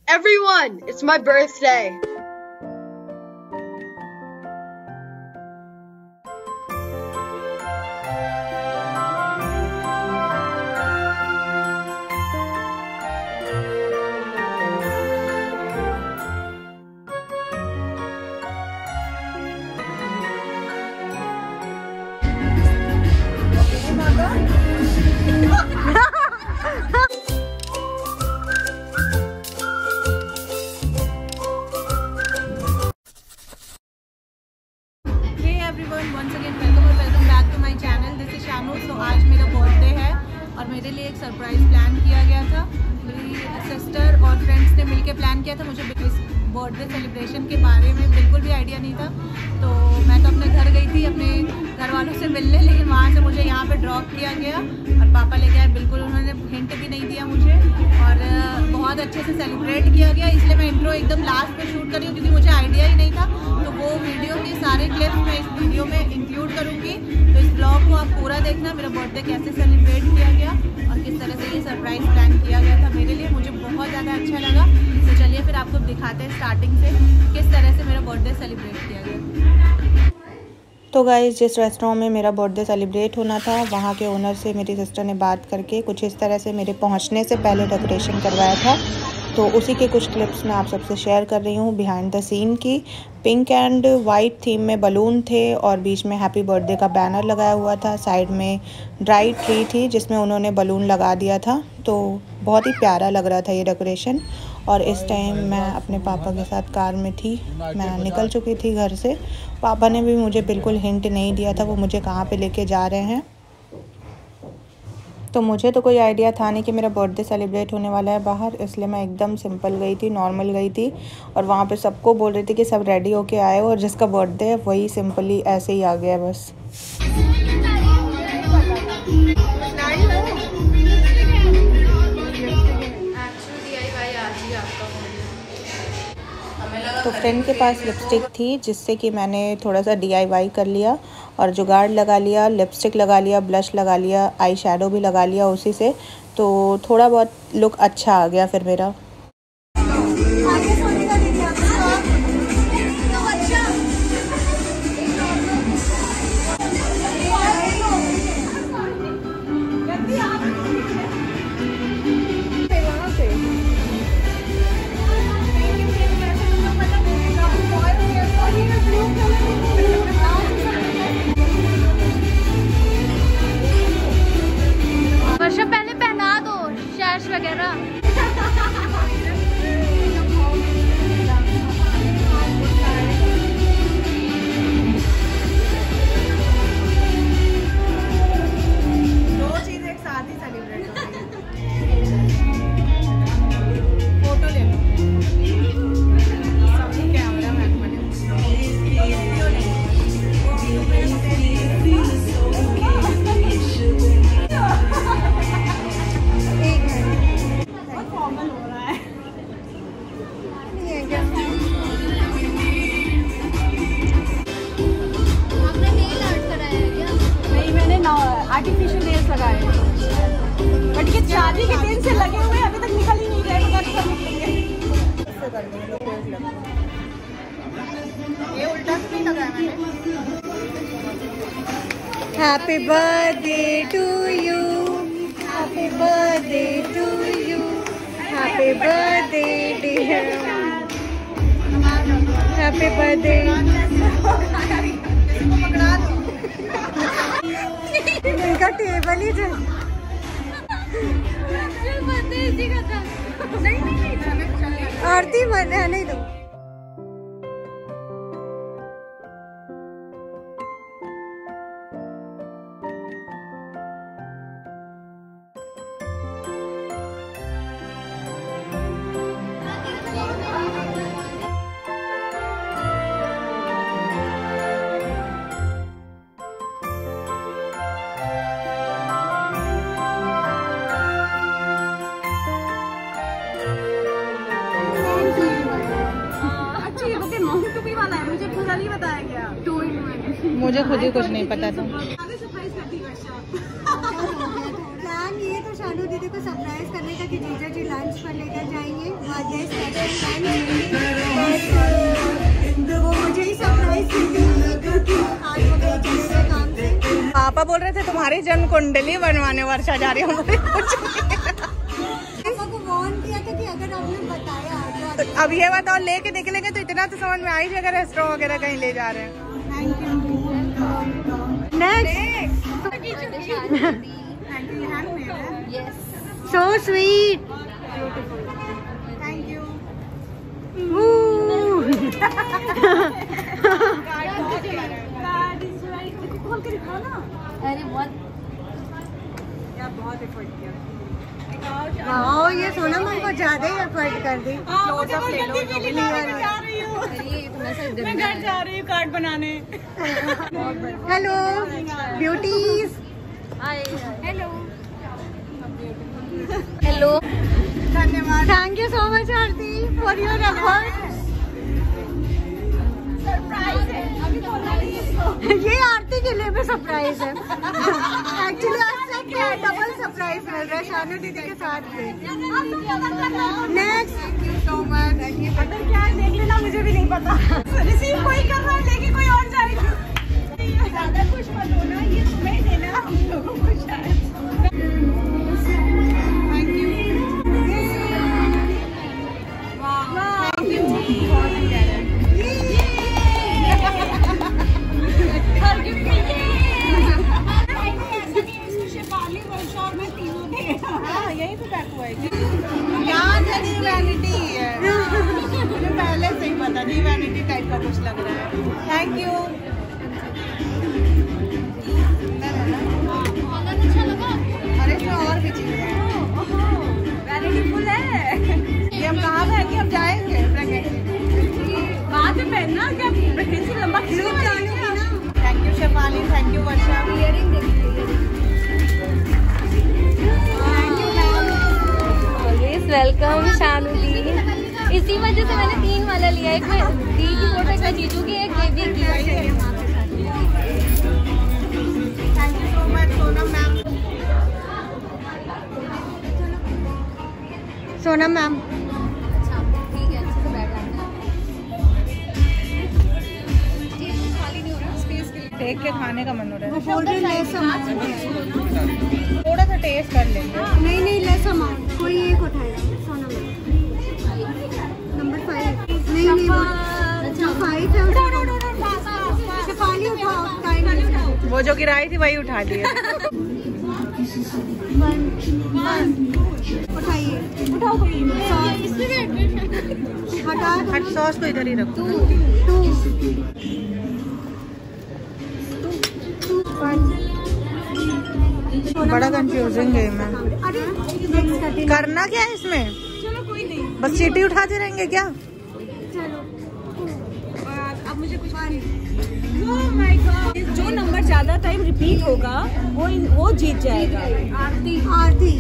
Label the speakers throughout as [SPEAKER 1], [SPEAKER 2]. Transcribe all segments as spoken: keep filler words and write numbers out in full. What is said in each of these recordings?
[SPEAKER 1] Everyone, it's my birthday.
[SPEAKER 2] Once again welcome और welcome back to my channel. This is Shanu. तो आज मेरा birthday है और मेरे लिए एक सरप्राइज़ प्लान किया गया था. मेरी सिस्टर और फ्रेंड्स ने मिलके प्लान किया था. मुझे इस बर्थडे सेलिब्रेशन के बारे में बिल्कुल भी आइडिया नहीं था. तो मैं तो अपने घर गई थी अपने घर वालों से मिलने, लेकिन वहाँ से मुझे यहाँ पे ड्रॉप किया गया और पापा लेके आए. बिल्कुल उन्होंने हिंट भी नहीं दिया मुझे और बहुत अच्छे से सेलिब्रेट किया गया. इसलिए मैं इंट्रो एकदम लास्ट में शूट कर रही हूँ क्योंकि मुझे आइडिया ही नहीं था. तो वो वीडियो के सारे क्लिप्स मैं इस वीडियो में इंक्लूड करूँगी. तो इस ब्लॉग को आप पूरा देखना, मेरा बर्थडे कैसे सेलिब्रेट किया गया और किस तरह से ये सरप्राइज़ प्लान किया गया था मेरे लिए. मुझे बहुत ज़्यादा अच्छा लगा. तो चलिए फिर आपको दिखाते हैं स्टार्टिंग से किस तरह से मेरा बर्थडे सेलिब्रेट किया गया.
[SPEAKER 3] तो गाइस, जिस रेस्टोरेंट में मेरा बर्थडे सेलिब्रेट होना था वहाँ के ओनर से मेरी सिस्टर ने बात करके कुछ इस तरह से मेरे पहुँचने से पहले डेकोरेशन करवाया था. तो उसी के कुछ क्लिप्स मैं आप सबसे शेयर कर रही हूँ बिहाइंड द सीन की. पिंक एंड वाइट थीम में बलून थे और बीच में हैप्पी बर्थडे का बैनर लगाया हुआ था. साइड में ड्राई ट्री थी जिसमें उन्होंने बलून लगा दिया था. तो बहुत ही प्यारा लग रहा था ये डेकोरेशन. और इस टाइम मैं अपने पापा के साथ कार में थी. मैं निकल चुकी थी घर से. पापा ने भी मुझे बिल्कुल हिंट नहीं दिया था वो मुझे कहाँ पे लेके जा रहे हैं. तो मुझे तो कोई आइडिया था नहीं कि मेरा बर्थडे सेलिब्रेट होने वाला है बाहर, इसलिए मैं एकदम सिंपल गई थी, नॉर्मल गई थी. और वहाँ पे सबको बोल रही थी कि सब रेडी होके आए हो और जिसका बर्थडे है वही सिंपली ऐसे ही आ गया बस. तो फ्रेंड के पास लिपस्टिक थी जिससे कि मैंने थोड़ा सा डी आई वाई कर लिया और जुगाड़ लगा लिया, लिपस्टिक लगा लिया, ब्लश लगा लिया, आई शैडो भी लगा लिया उसी से. तो थोड़ा बहुत लुक अच्छा आ गया फिर मेरा.
[SPEAKER 4] पहले पहना दो शैश वगैरह.
[SPEAKER 2] दो चीज एक साथ ही सेलिब्रेट हो रही है. फोटो ले लो सब कैमरा मैन बने. आर्टिफिशियल नेल्स लगाए बट ये शादी के दिन से लगे हुए अभी तक निकल ही नहीं रहे. कब निकलेंगे ये उल्टा नहीं लगाया मैंने.
[SPEAKER 3] Happy birthday to you, happy birthday to you, happy birthday dear, happy birthday.
[SPEAKER 2] पकड़ा दो
[SPEAKER 3] इनका टेबल ही जो आरती मन है नहीं दो. मुझे खुद ही कुछ नहीं पता था.
[SPEAKER 5] प्लान ये तो शानू दीदी को सरप्राइज करने का कि जीजा जी लंच पर लेकर जाएंगे.
[SPEAKER 2] पापा बोल रहे थे तुम्हारी जन्म कुंडली बनवाने वर्षा जा रही है। पापा को वार्न किया था कि अगर आपने बताया तो अब ये बताओ लेके निकलेंगे तो इतना तो समझ में आई अगर रेस्टोरेंट वगैरह कहीं ले जा रहे हैं।
[SPEAKER 3] So sweet.
[SPEAKER 2] Thank you.
[SPEAKER 4] अरे बहुत
[SPEAKER 2] बहुत एफर्ट किया।
[SPEAKER 3] वाओ, ये सोनम हमको ज्यादा ही एफर्ट कर दी।
[SPEAKER 2] मैं घर जा रही हूँ कार्ड बनाने।
[SPEAKER 3] Hello beauties.
[SPEAKER 4] हेलो हेलो
[SPEAKER 2] धन्यवाद।
[SPEAKER 3] Thank you so much Aarti for your effort. ये आरती के लिए भी सरप्राइज है। एक्चुअली आज सबके डबल सरप्राइज मिल रहा है शानू दीदी के साथ में। Next,
[SPEAKER 2] thank you so much. पता क्या है देख लेना, मुझे भी नहीं पता। रिसीव कोई कर रहा है लेकिन कोई और जाएगा। ज्यादा खुश मत होना, ये तुम्हें देना हम लोगों को शायद। Thank you. Thank you. बहुत ही प्यारा। यही तो पैक हुआ है। याद है दी वैनिटी है। मुझे पहले से ही पता दी वैनिटी टाइप का कुछ लग रहा है। Thank you.
[SPEAKER 4] अच्छा लगा।
[SPEAKER 2] अरे इसमें और भी चीजें हैं। वैनिटी फुल है। ये हम कहाँ पहन के हम जाएंगे प्रेगनेंसी? बाद में पहनना क्या प्रेगनेंसी लंबा खींच जाएंगे। Thank you Shefali, thank you Varsha.
[SPEAKER 4] Earring देखिए। वेलकम शानू दी। इसी वजह से मैंने तीन वाला लिया, एक में दी की फोटो, एक जीजू की, एक बेबी की।
[SPEAKER 2] Thank you so much Sonam ma'am.
[SPEAKER 3] Sonam ma'am
[SPEAKER 4] अच्छा ठीक है, अच्छे से बैठ जाना। खाली नहीं हो रहा स्पेस के लिए।
[SPEAKER 2] देख के खाने का मन हो रहा है।
[SPEAKER 3] बोल रही लेस अमाउंट।
[SPEAKER 2] थोड़ा सा टेस्ट कर लेंगे।
[SPEAKER 3] नहीं नहीं लेस अमाउंट। कोई एक उठाएगा। Sonam number five. नहीं नहीं अच्छा फाइव है। शेफाली उठाओ, टाइम
[SPEAKER 2] वो जो गिराई थी वही उठा लिया।
[SPEAKER 3] उठाइए,
[SPEAKER 2] उठाओ कोई।
[SPEAKER 3] हटा दो।
[SPEAKER 2] हट, सॉस तो इधर ही रखो।
[SPEAKER 3] टू
[SPEAKER 2] बड़ा कंफ्यूजिंग गेम है।
[SPEAKER 3] अरे नेक्स्ट करते हैं।
[SPEAKER 2] करना क्या है इसमें?
[SPEAKER 3] चलो कोई नहीं,
[SPEAKER 2] बस चीटी उठाते रहेंगे क्या?
[SPEAKER 3] चलो
[SPEAKER 2] अब मुझे कुछ
[SPEAKER 5] Oh my God! जो नंबर ज्यादा टाइम रिपीट होगा वो वो जीत जाएगा।
[SPEAKER 3] आरती आरती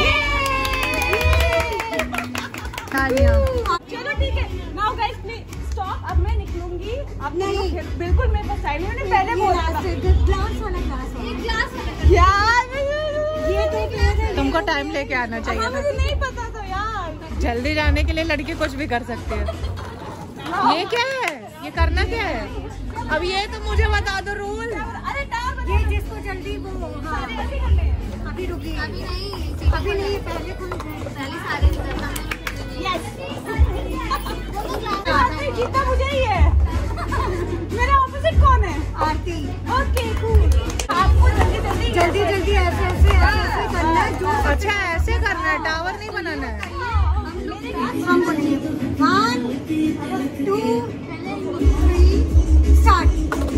[SPEAKER 5] चलो ठीक है। Now guys please stop. अब मैं निकलूंगी। अब नहीं बिल्कुल मेरे पास टाइम नहीं। पहले बोला था
[SPEAKER 3] ग्लास वाला ग्लास
[SPEAKER 4] एक ग्लास
[SPEAKER 5] यार,
[SPEAKER 3] ये तो
[SPEAKER 2] तुमको टाइम लेके आना चाहिए था।
[SPEAKER 5] मुझे नहीं पता था यार।
[SPEAKER 2] जल्दी जाने के लिए लड़की कुछ भी कर सकती है। ये क्या है? ये करना क्या है? अब ये तो मुझे बता दो रूल।
[SPEAKER 5] अरे टावर
[SPEAKER 3] ये जिसको जल्दी वो हाँ अभी रुकी
[SPEAKER 4] अभी नहीं
[SPEAKER 3] अभी नहीं पहले कौन
[SPEAKER 4] पहले सारे निकलना है।
[SPEAKER 5] यस जीतना मुझे ही है। मेरा ऑपोजिट कौन है?
[SPEAKER 3] Aarti
[SPEAKER 5] okay cool. आपको जल्दी जल्दी
[SPEAKER 3] जल्दी जल्दी ऐसे ऐसे ऐसे करना है। जो
[SPEAKER 2] अच्छा ऐसे करना है, टावर नहीं बनाना है।
[SPEAKER 3] हम बोलेंगे one two three start.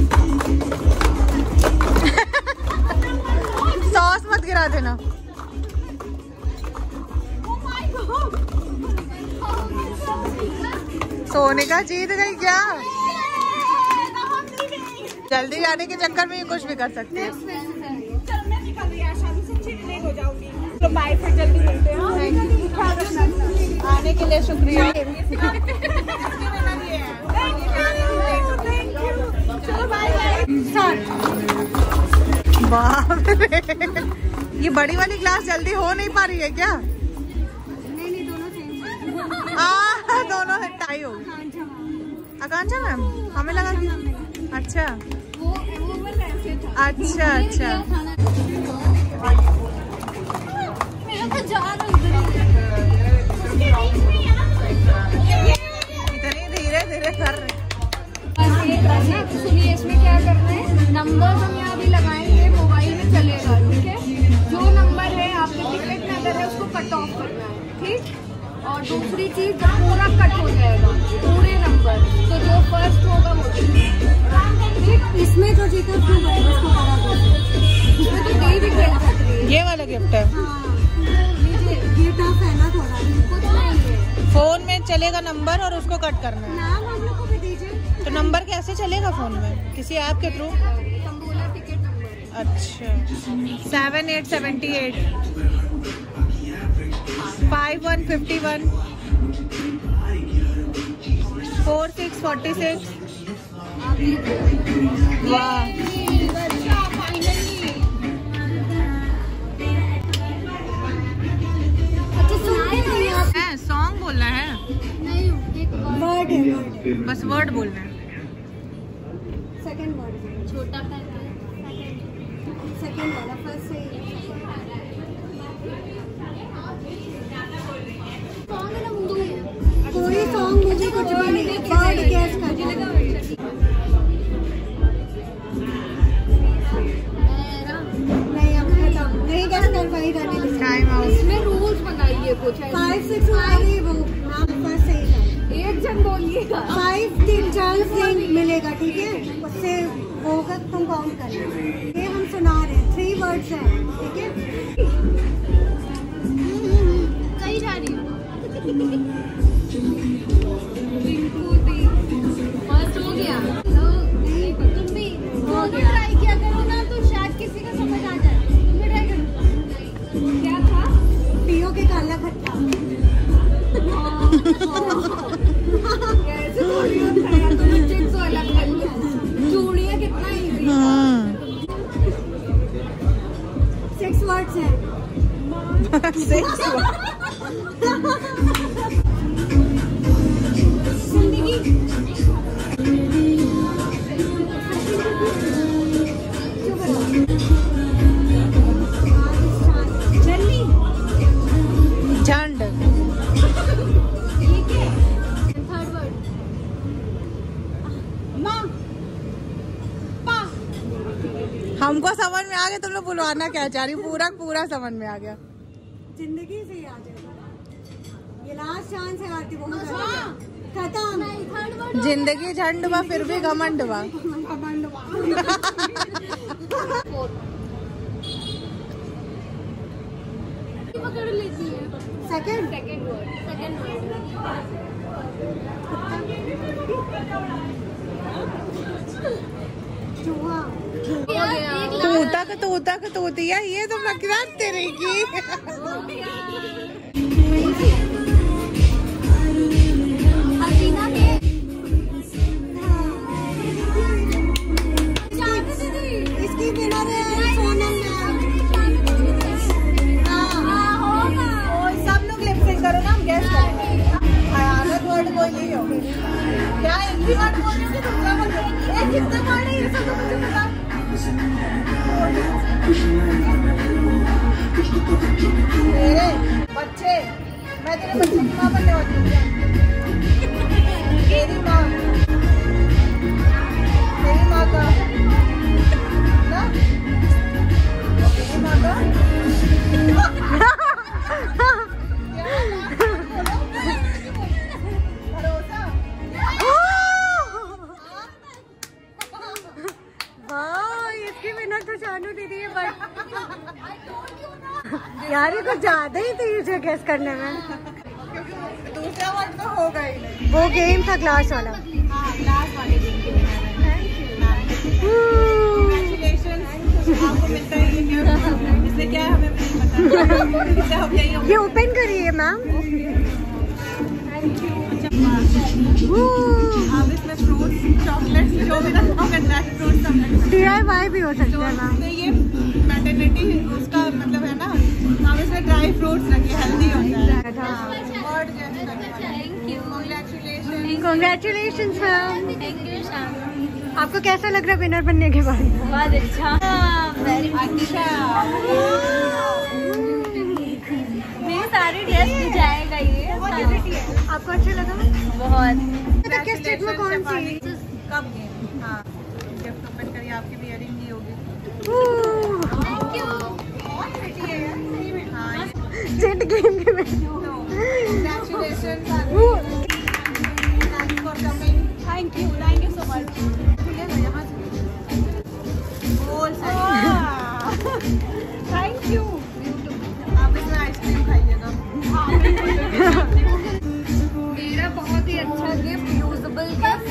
[SPEAKER 2] Sauce मत गिरा देना। सोनिका जीत गई क्या? जल्दी जाने के चक्कर में ये कुछ भी कर सकती है।
[SPEAKER 5] चलो मैं निकल रही हूँ। शादी से अच्छी लेट हो जाऊंगी। तो बाय, फिर जल्दी मिलते हैं।
[SPEAKER 2] आने के लिए शुक्रिया।
[SPEAKER 5] चलो बाय बाय।
[SPEAKER 2] बाप रे, ये बड़ी वाली ग्लास जल्दी हो नहीं पा रही है क्या?
[SPEAKER 3] नहीं नहीं दोनों सेम है।
[SPEAKER 2] आ, दोनों टाई हो गई। आकांक्षा मैम, हमें लगा कि अच्छा
[SPEAKER 5] वो वो बस ऐसे था।
[SPEAKER 2] अच्छा अच्छा इधर ही धीरे धीरे कर रहे।
[SPEAKER 4] सुनिए इसमें क्या करना है, नंबर हम यहाँ भी लगाएंगे, मोबाइल में चलेगा, ठीक है। जो नंबर है आपके टिकट में अगर है उसको कट ऑफ करना है, ठीक। और दूसरी चीज जब पूरा कट हो जाएगा पूरे नंबर, तो जो फर्स्ट होगा वो ठीक। इसमें जो जीते उसको करा दो, इसमें तो दे भी खेल सकती है।
[SPEAKER 2] ये वाला गिफ्ट है।
[SPEAKER 4] ये टफ है ना थोड़ा, कुछ नहीं है।
[SPEAKER 2] फोन में चलेगा नंबर और उसको कट करना है।
[SPEAKER 4] नाम हम लोग को भी दीजिए।
[SPEAKER 2] तो नंबर कैसे चलेगा फोन में, किसी ऐप के थ्रू?
[SPEAKER 4] Tambola ticket number.
[SPEAKER 2] अच्छा, seven eight seventy eight five one fifty one four six forty six. वाह, सॉन्ग बोलना है?
[SPEAKER 4] नहीं, एक वर्ड है,
[SPEAKER 2] बस वर्ड बोलना है।
[SPEAKER 4] सेकंड वर्ड छोटा करके सेकंड वाला फर्स्ट से सॉन्ग ना मुझे कोई सॉन्ग मुझे कुछ भी नहीं वर्ड गैस कर लगा। नहीं अब खत्म नहीं गैस कर पाएगा।
[SPEAKER 2] Time out.
[SPEAKER 4] इसमें रूल्स बनाइए कुछ फाइव सिक्स वाली वो नाम फर्स्ट से ही एक जन बोलिएगा। फाइव तीन चार से मिलेगा, ठीक है। उससे होगा तुम काउंट करना। ये हम सुना रहे हैं, थ्री वर्ड्स हैं, ठीक है। कहीं जा रही हूँ फर्स्ट हो गया। नहीं तुम भी हो गया, ट्राई किया करो ना तो शायद किसी का समझ आ जाए। तुम भी ट्राई करो। क्या था? पियो के काला खट्टा। कैसे थोड़ी होता है, तो बच्चे तो अलग अलग चूड़ियाँ कितना इजी। सिक्स वर्ड्स हैं।
[SPEAKER 2] सिक्स
[SPEAKER 4] जिंदगी जल्दी
[SPEAKER 2] झंड।
[SPEAKER 4] ठीक है। थर्ड वर्ड माँ पा।
[SPEAKER 2] हमको समझ में आ गया, तुम लोग बुलवाना क्या चाह रही? पूरा पूरा समझ में आ गया।
[SPEAKER 4] जिंदगी से ही आ जाएगा, ये लास्ट चांस है आरती। बहुत खत्म।
[SPEAKER 2] जिंदगी झंड बा फिर भी घमंड बा।
[SPEAKER 4] पकड़ लेती है। Second second word second word चूहा।
[SPEAKER 2] तूता का तूता का तूतिया, ये तो मकसद तेरे की।
[SPEAKER 4] इसकी विनर है सोनम।
[SPEAKER 2] सब लोग लिप सिंक करो ना, हम गैस करेंगे। अलग वर्ड कोई नहीं हो क्या? एक ही वर्ड बोल रही हो कि दूसरा बोल रही हो? एक कितने वर्ड है ये सब तो मुझे पता। मेरे बच्चे, मैं तेरे बच्चे की माँ बनने वाली हूँ। तेरी माँ, तेरी माँ का ना, तेरी माँ का
[SPEAKER 4] यार ये कुछ ज्यादा ही थी मुझे गेस करने में।
[SPEAKER 2] दूसरा वर्ड तो होगा ही नहीं।
[SPEAKER 4] वो गेम था ग्लास वाला।
[SPEAKER 2] हाँ, ग्लास वाले गेम के लिए आपको मिलता है ये गिफ्ट। इससे क्या है हमें नहीं पता।
[SPEAKER 4] ये ओपन करिए मैम।
[SPEAKER 2] आप इसमें फ्रूट्स, चॉकलेट्स, जो भी रखना करना है, फ्रूट्स सब
[SPEAKER 4] डी आई वाई भी हो सकता है मैम।
[SPEAKER 2] ये मैटरनिटी उसका मतलब है ना, हम इसमें ड्राई फ्रूट्स रखिए, हेल्दी होता है। Word
[SPEAKER 4] thank you,
[SPEAKER 2] congratulation.
[SPEAKER 4] Congratulation ma'am.
[SPEAKER 2] Thank you.
[SPEAKER 4] आपको कैसा लग रहा है विनर बनने के बाद?
[SPEAKER 5] बहुत अच्छा, वेरी अच्छा। मेरे सारे ड्रेस में जाएगा ये।
[SPEAKER 4] आपको अच्छा लगा?
[SPEAKER 5] बहुत।
[SPEAKER 4] तो किस स्टेट में कौन सी?
[SPEAKER 2] कब गए? हाँ, गिफ्ट ओपन करिए, आपकी भी इयरिंग भी होगी।
[SPEAKER 5] Thank you.
[SPEAKER 2] बहुत प्रिटी है यार, सही में। हाँ,
[SPEAKER 4] जेट गेम के में।
[SPEAKER 2] Congratulations, thanks for coming.
[SPEAKER 5] Thank you, thank you so much.
[SPEAKER 2] यहाँ से बोल
[SPEAKER 5] थैंक यू।
[SPEAKER 2] आप इसमें आइसक्रीम खाइएगा।
[SPEAKER 4] मेरा बहुत ही अच्छा गिफ्ट, यूजेबल गिफ्ट।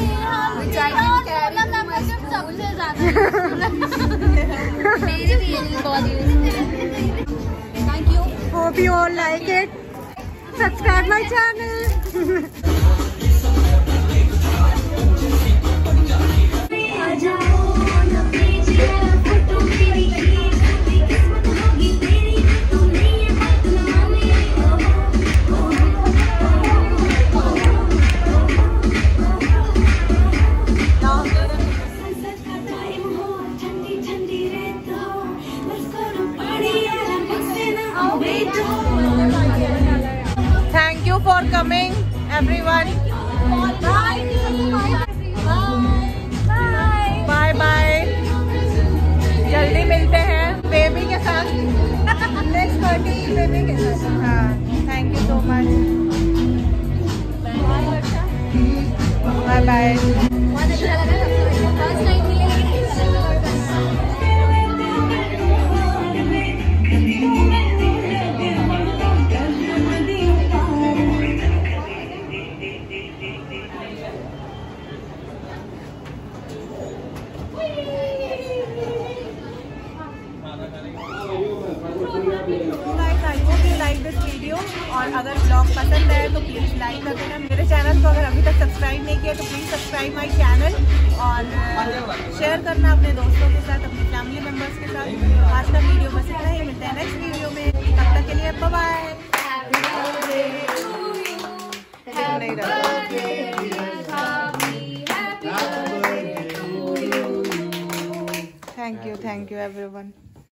[SPEAKER 5] सबसे ज्यादा मेरी भी ये बहुत useful. Thank you.
[SPEAKER 4] Hope you all like it. Subscribe my channel.
[SPEAKER 2] Thank you for coming, everyone. Bye bye. जल्दी मिलते हैं बेबी के साथ। नेक्स्ट पार्टी बेबी के साथ। हाँ, thank you so much. Bye bye.
[SPEAKER 5] बहुत अच्छा लगा, फर्स्ट टाइम मिले लेकिन अच्छा लगा।
[SPEAKER 2] I hope you like this video, और अगर ब्लॉग पसंद आए तो प्लीज़ लाइक कर देना। मेरे चैनल को अगर अभी तक सब्सक्राइब नहीं किया तो प्लीज़ सब्सक्राइब माय चैनल, और शेयर करना अपने दोस्तों के साथ, अपने फैमिली मेम्बर्स के साथ। आज का वीडियो बस इतना ही, मिलते हैं नेक्स्ट वीडियो में। तब तक के लिए bye bye. Thank you, thank you everyone.